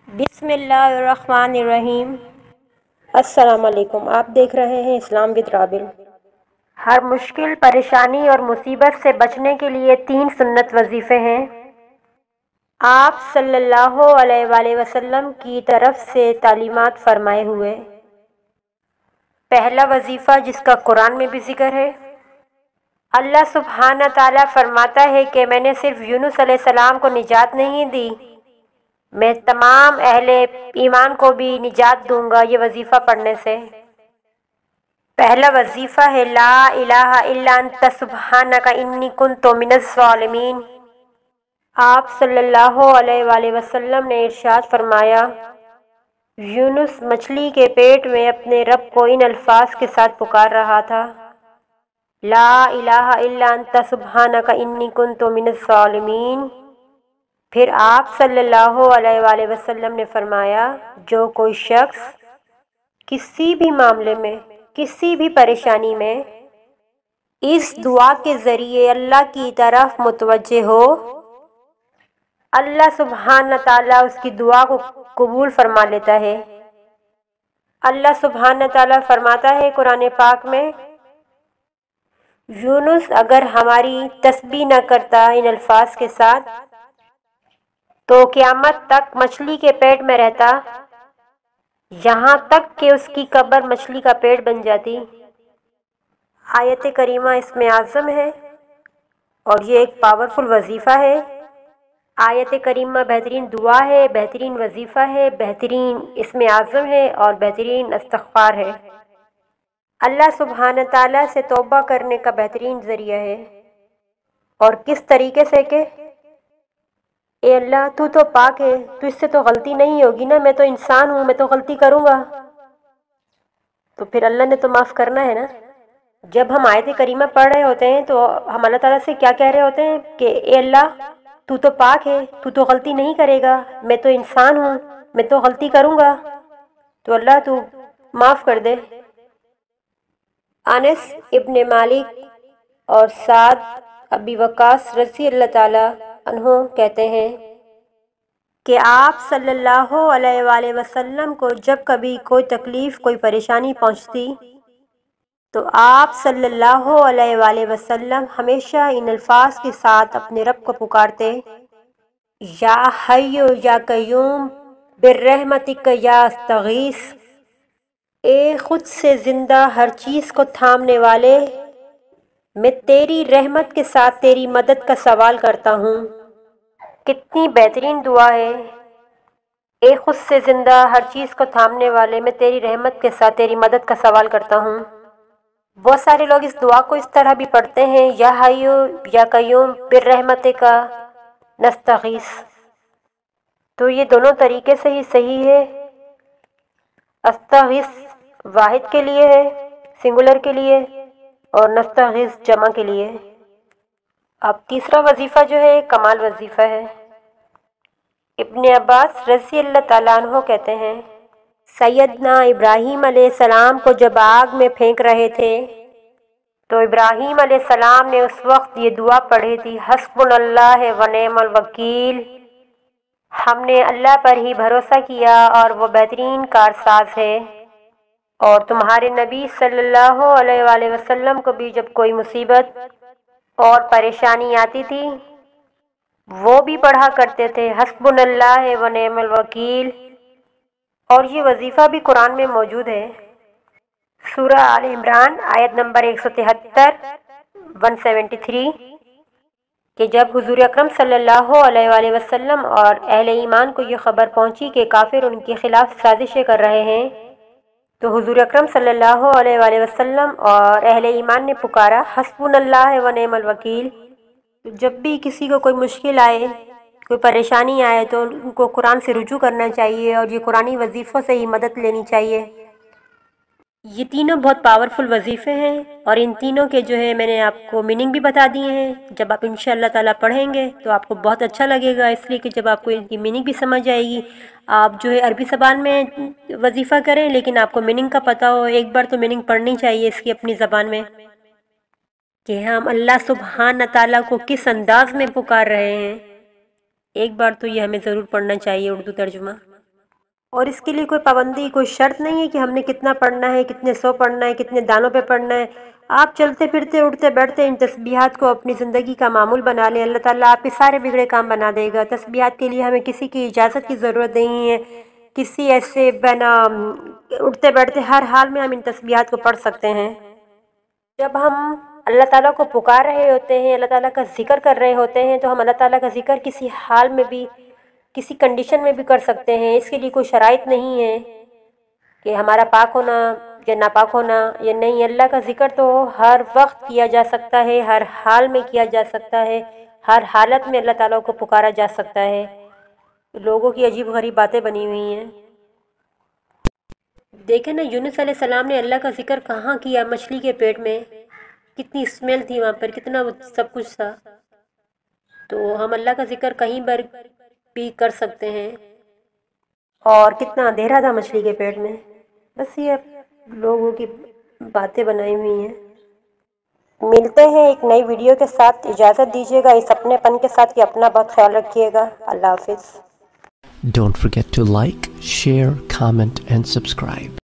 بسم اللہ الرحمن الرحیم۔ السلام علیکم، آپ دیکھ رہے ہیں اسلام وتھ رابر۔ ہر مشکل، پریشانی اور مصیبت سے بچنے کے لیے 3 سنت وظیفے ہیں۔ آپ صلی اللہ علیہ وآلہ وسلم کی طرف سے تعلیمات فرمائے ہوئے۔ پہلا وظیفہ جس کا قرآن میں بھی ذکر ہے، اللہ سبحانہ تعالیٰ فرماتا ہے کہ میں نے صرف یونس علیہ السلام کو نجات نہیں دی، میں تمام اہل ایمان کو بھی نجات دوں گا یہ وظیفہ پڑھنے سے۔ پہلا وظیفہ ہے لا الہ الا انت سبحانک انی کنت من الظالمین۔ آپ صلی اللہ علیہ وآلہ وسلم نے ارشاد فرمایا، یونس مچھلی کے پیٹ میں اپنے رب کو ان الفاظ کے ساتھ پکار رہا تھا، لا الہ الا انت سبحانک انی کنت من الظالمین۔ پھر آپ صلی اللہ علیہ وآلہ وسلم نے فرمایا، جو کوئی شخص کسی بھی معاملے میں، کسی بھی پریشانی میں اس دعا کے ذریعے اللہ کی طرف متوجہ ہو، اللہ سبحانہ تعالیٰ اس کی دعا کو قبول فرما لیتا ہے۔ اللہ سبحانہ تعالیٰ فرماتا ہے قرآن پاک میں، یونس اگر ہماری تسبیح نہ کرتا ان الفاظ کے ساتھ تو قیامت تک مچھلی کے پیٹ میں رہتا، یہاں تک کہ اس کی قبر مچھلی کا پیٹ بن جاتی۔ آیت کریمہ اسم اعظم ہے اور یہ ایک پاورفل وظیفہ ہے۔ آیت کریمہ بہترین دعا ہے، بہترین وظیفہ ہے، بہترین اسم اعظم ہے اور بہترین استغفار ہے۔ اللہ سبحانہ تعالیٰ سے توبہ کرنے کا بہترین ذریعہ ہے۔ اور کس طریقے سے کہ اے اللہ تو پاک ہے، تو اس سے تو غلطی نہیں ہوگی نا، میں تو انسان ہوں، میں تو غلطی کروں گا، تو پھر اللہ نے تو معاف کرنا ہے نا۔ جب ہم آیت کریمہ پڑھ رہے ہوتے ہیں تو ہم اللہ تعالیٰ سے کیا کہہ رہے ہوتے ہیں کہ اے اللہ تو پاک ہے، تو غلطی نہیں کرے گا، میں تو انسان ہوں، میں تو غلطی کروں گا، تو اللہ تو معاف کر دے۔ انس ابن مالک اور سعد ابی وقاص رضی اللہ تعالیٰ عنہ کہتے ہیں کہ آپ صلی اللہ علیہ وآلہ وسلم کو جب کبھی کوئی تکلیف، کوئی پریشانی پہنچتی تو آپ صلی اللہ علیہ وآلہ وسلم ہمیشہ ان الفاظ کے ساتھ اپنے رب کو پکارتے، یا حی یا قیوم برحمتک یا استغیث، اے خود سے زندہ ہر چیز کو تھامنے والے، میں تیری رحمت کے ساتھ تیری مدد کا سوال کرتا ہوں۔ کتنی بہترین دعا ہے، اے خود سے زندہ ہر چیز کو تھامنے والے، میں تیری رحمت کے ساتھ تیری مدد کا سوال کرتا ہوں۔ بہت سارے لوگ اس دعا کو اس طرح بھی پڑھتے ہیں، یا حی یا قیوم برحمتک نستغیث، تو یہ دونوں طریقے سے ہی صحیح ہے۔ استغیث واحد کے لیے ہے، سنگولر کے لیے، اور نستغیث جمع کے لیے۔ اب تیسرا وظیفہ جو ہے کمال وظیفہ ہے۔ ابن عباس رضی اللہ تعالیٰ عنہ کہتے ہیں، سیدنا ابراہیم علیہ السلام کو جب آگ میں پھینک رہے تھے تو ابراہیم علیہ السلام نے اس وقت یہ دعا پڑھی تھی، حسبنا اللہ و نعم الوکیل، ہم نے اللہ پر ہی بھروسہ کیا اور وہ بہترین کارساز ہے۔ اور تمہارے نبی صلی اللہ علیہ وآلہ وسلم کو بھی جب کوئی مصیبت اور پریشانی آتی تھی وہ بھی پڑھا کرتے تھے، حسبنا اللہ و نعم الوکیل۔ اور یہ وظیفہ بھی قرآن میں موجود ہے، سورہ آل عمران آیت نمبر 173 173، کہ جب حضور اکرم صلی اللہ علیہ وآلہ وسلم اور اہل ایمان کو یہ خبر پہنچی کہ کافر ان کے خلاف سازشیں کر رہے ہیں، تو حضور اکرم صلی اللہ علیہ وآلہ وسلم اور اہل ایمان نے پکارا، حسبنا اللہ و نعم الوکیل۔ جب بھی کسی کو کوئی مشکل آئے، کوئی پریشانی آئے تو ان کو قرآن سے رجوع کرنا چاہیے اور یہ قرآنی وظیفوں سے ہی مدد لینی چاہیے۔ یہ تینوں بہت پاورفل وظیفے ہیں اور ان تینوں کے جو ہے میں نے آپ کو میننگ بھی بتا دیے ہیں۔ جب آپ انشاءاللہ تعالیٰ پڑھیں گے تو آپ کو بہت اچھا لگے گا، اس لیے کہ جب آپ کو ان کی میننگ بھی سمجھ آئے گی، آپ جو ہے عربی زبان میں وظیفہ کریں لیکن آپ کو میننگ کا پتہ ہو، ایک بار تو میننگ پڑھنی چاہیے اس کی اپنی زبان میں، کہ ہم اللہ سبحانہ تعالیٰ کو کس انداز میں پکار رہے ہیں۔ ایک بار تو یہ ہمیں ضرور پڑھنا چاہیے اردو ترجمہ۔ اور اس کے لیے کوئی پابندی، کوئی شرط نہیں ہے کہ ہم نے کتنا پڑھنا ہے، کتنے سو پڑھنا ہے، کتنے دانوں پہ پڑھنا ہے۔ آپ چلتے پھرتے اٹھتے بیٹھتے ان تسبیحات کو اپنی زندگی کا معمول بنا لیں، اللہ تعالیٰ آپ کے سارے بگڑے کام بنا دے گا۔ تسبیحات کے لیے ہمیں کسی کی اجازت کی ضرورت نہیں ہے، کسی ایسے بنا اٹھتے بیٹھتے ہر حال میں ہم ان تسبیحات کو پڑھ سکتے ہیں۔ جب ہم اللہ تعالیٰ کو پکار رہے ہوتے ہیں، اللہ تعالیٰ کا ذکر کر رہے ہوتے ہیں، تو ہم اللہ تعالیٰ کا ذکر کسی حال میں بھی، کسی کنڈیشن میں بھی کر سکتے ہیں۔ اس کے لیے کوئی شرائط نہیں ہے کہ ہمارا پاک ہونا یا ناپاک ہونا، یا نہیں۔ اللہ کا ذکر تو ہر وقت کیا جا سکتا ہے، ہر حال میں کیا جا سکتا ہے، ہر حالت میں اللہ تعالیٰ کو پکارا جا سکتا ہے۔ لوگوں کی عجیب غریب باتیں بنی ہوئی ہیں۔ دیکھیں نا، یونس علیہ السلام نے اللہ کا ذکر کہاں کیا؟ مچھلی کے پیٹ میں کتنی اسمیل تھی وہاں پر، کتنا سب کچھ تھا۔ تو ہم اللہ کا ذکر کہیں پر بھی کر سکتے ہیں۔ اور کتنا اندھیرا تھا مچھلی کے پیٹ میں۔ بس یہ لوگوں کی باتیں بنائی ہوئی ہیں۔ ملتے ہیں ایک نئی ویڈیو کے ساتھ، اجازت دیجیے گا اس اپنے پن کے ساتھ کہ اپنا بہت خیال رکھیے گا۔ اللہ حافظ۔ Don't forget to like, share, comment and subscribe.